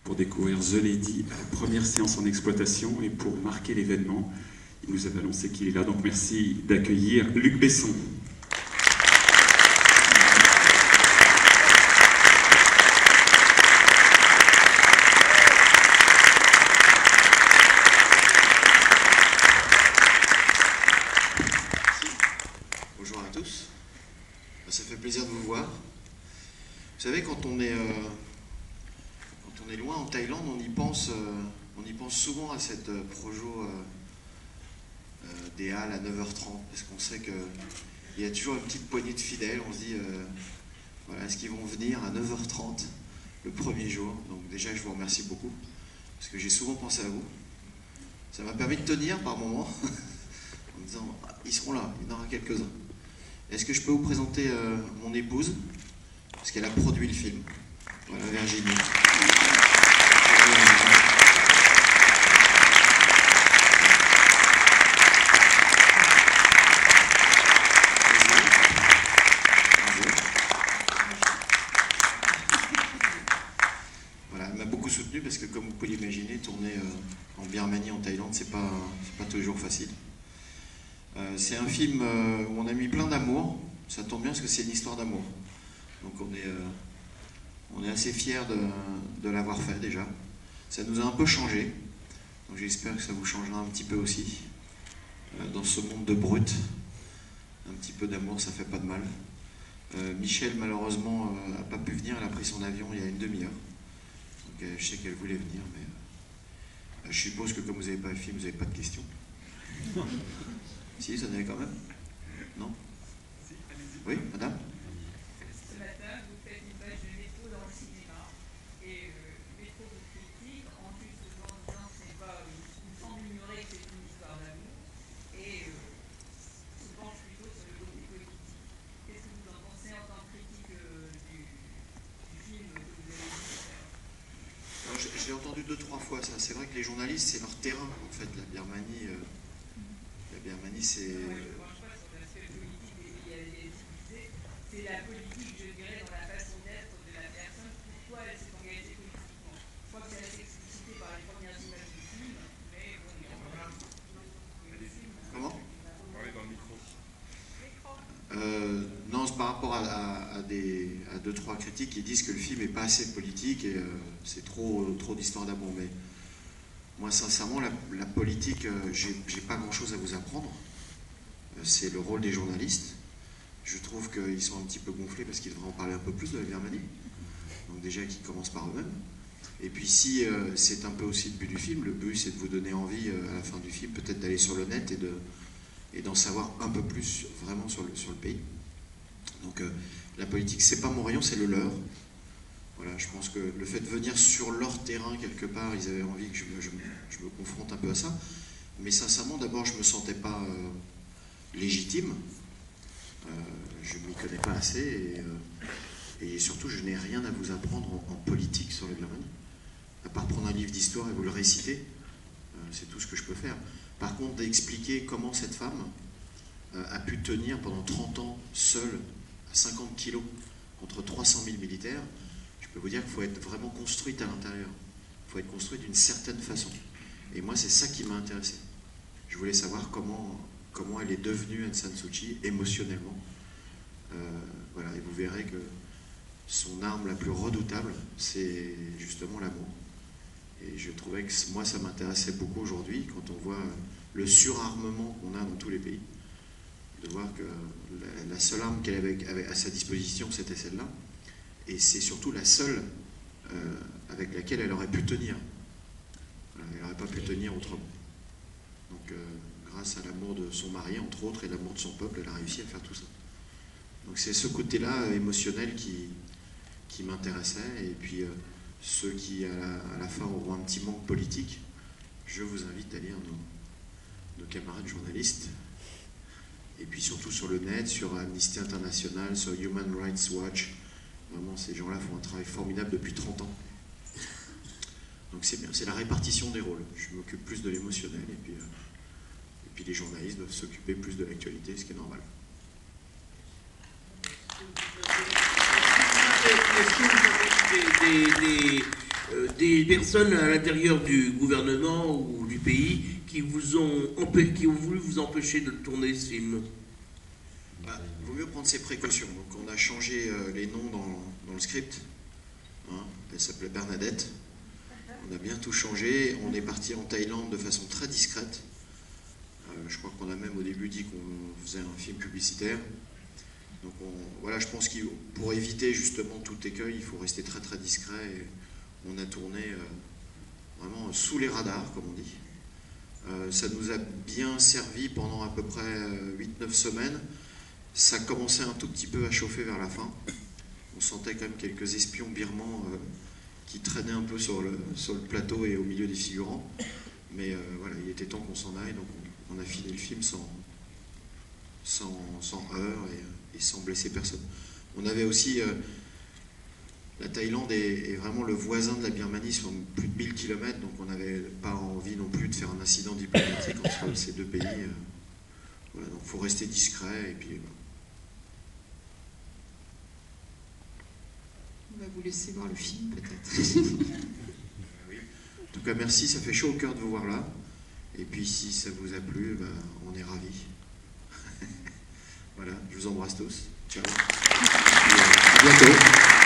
pour découvrir The Lady, première séance en exploitation. Et pour marquer l'événement, il nous avait annoncé qu'il est là. Donc merci d'accueillir Luc Besson. Bonjour à tous. Ça fait plaisir de vous voir. Vous savez, quand on est loin en Thaïlande, on y pense souvent à cette projo des halles à 9h30, parce qu'on sait qu'il y a toujours une petite poignée de fidèles. On se dit, voilà, est-ce qu'ils vont venir à 9h30 le premier jour? Donc déjà, je vous remercie beaucoup, parce que j'ai souvent pensé à vous. Ça m'a permis de tenir par moments, en me disant, ils seront là, il y en aura quelques-uns. Est-ce que je peux vous présenter mon épouse, parce qu'elle a produit le film. Voilà, Virginie. Voilà, elle m'a beaucoup soutenu parce que, comme vous pouvez l'imaginer, tourner en Birmanie, en Thaïlande, c'est pas toujours facile. C'est un film où on a mis plein d'amour. Ça tombe bien parce que c'est une histoire d'amour. Donc on est assez fiers de l'avoir fait déjà. Ça nous a un peu changé. Donc j'espère que ça vous changera un petit peu aussi. Dans ce monde de brut, un petit peu d'amour, ça fait pas de mal. Michel, malheureusement, n'a pas pu venir. Elle a pris son avion il y a une demi-heure. Donc je sais qu'elle voulait venir, mais je suppose que comme vous n'avez pas le film, vous n'avez pas de questions. Si, ça en avait quand même. Non? Oui, madame? Ce matin, vous faites une page de métro dans le cinéma. Et métro vous critique, en plus en disant que c'est pas, il semble ignorer que c'est une histoire d'amour, et se penche plutôt sur le côté politique. Qu'est-ce que vous en pensez en tant que critique du film que vous avez vu? Je l'ai entendu 2-3 fois ça. C'est vrai que les journalistes, c'est leur terrain en fait. La Birmanie, c'est... C'est la politique, je dirais, dans la façon d'être de la personne. Pourquoi elle s'est engagée politiquement? Je crois que ça va s'expliciter par les premières images du film, mais bon, il y a le film. Comment? Parlez dans le micro. Non, c'est par rapport à 2-3 critiques qui disent que le film n'est pas assez politique et c'est trop d'histoire d'amour. Mais moi, sincèrement, la politique, j'ai pas grand-chose à vous apprendre. C'est le rôle des journalistes. Je trouve qu'ils sont un petit peu gonflés parce qu'ils devraient en parler un peu plus de la Birmanie. Donc déjà qu'ils commencent par eux-mêmes. Et puis si c'est un peu aussi le but du film, le but c'est de vous donner envie à la fin du film peut-être d'aller sur le net et d'en savoir un peu plus vraiment sur le pays. Donc la politique c'est pas mon rayon, c'est le leur. Voilà, je pense que le fait de venir sur leur terrain quelque part, ils avaient envie que je me confronte un peu à ça. Mais sincèrement, d'abord je me sentais pas légitime. Je ne m'y connais pas assez et surtout je n'ai rien à vous apprendre en politique sur la Birmanie. À part prendre un livre d'histoire et vous le réciter, c'est tout ce que je peux faire. Par contre, d'expliquer comment cette femme a pu tenir pendant 30 ans seule à 50 kilos contre 300 000 militaires, je peux vous dire qu'il faut être vraiment construite à l'intérieur. Il faut être construite d'une certaine façon. Et moi, c'est ça qui m'a intéressé. Je voulais savoir comment elle est devenue Aung San Suu Kyi émotionnellement. Voilà, et vous verrez que son arme la plus redoutable, c'est justement l'amour. Et je trouvais que moi, ça m'intéressait beaucoup aujourd'hui, quand on voit le surarmement qu'on a dans tous les pays, de voir que la seule arme qu'elle avait à sa disposition, c'était celle-là. Et c'est surtout la seule avec laquelle elle aurait pu tenir. Voilà, elle n'aurait pas pu tenir autrement. Donc, grâce à l'amour de son mari, entre autres, et l'amour de son peuple, elle a réussi à faire tout ça. Donc c'est ce côté-là émotionnel qui m'intéressait. Et puis ceux qui, à la fin, auront un petit manque politique, je vous invite à lire nos camarades journalistes. Et puis surtout sur le net, sur Amnesty International, sur Human Rights Watch. Vraiment, ces gens-là font un travail formidable depuis 30 ans. Donc c'est bien, c'est la répartition des rôles. Je m'occupe plus de l'émotionnel et puis les journalistes doivent s'occuper plus de l'actualité, ce qui est normal. Est-ce que vous avez personnes à l'intérieur du gouvernement ou du pays qui ont voulu vous empêcher de tourner ce film? Il vaut mieux prendre ses précautions. Donc on a changé les noms dans le script. Hein, elle s'appelait Bernadette. On a bien tout changé. On est parti en Thaïlande de façon très discrète. Je crois qu'on a même au début dit qu'on faisait un film publicitaire. Donc voilà, je pense que pour éviter justement tout écueil, il faut rester très très discret. Et on a tourné vraiment sous les radars, comme on dit. Ça nous a bien servi pendant à peu près 8-9 semaines. Ça commençait un tout petit peu à chauffer vers la fin. On sentait quand même quelques espions birmans qui traînaient un peu sur le plateau et au milieu des figurants. Mais voilà, il était temps qu'on s'en aille, donc on a fini le film sans heurts et sans blesser personne. On avait aussi... la Thaïlande est vraiment le voisin de la Birmanie sur plus de 1000 km, donc on n'avait pas envie non plus de faire un incident diplomatique entre ces deux pays. Voilà, donc il faut rester discret et puis... Voilà. On va vous laisser voir le film, peut-être. Oui. En tout cas, merci, ça fait chaud au cœur de vous voir là. Et puis, si ça vous a plu, on est ravis. Voilà, je vous embrasse tous. Ciao. Et à bientôt.